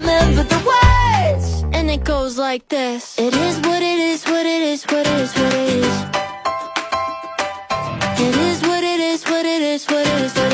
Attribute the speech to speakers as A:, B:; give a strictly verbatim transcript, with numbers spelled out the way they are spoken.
A: remember the words. And it goes like this. It is what it is, what it is, what it is, what it is. It is what it is, what it is, what it is, what it is.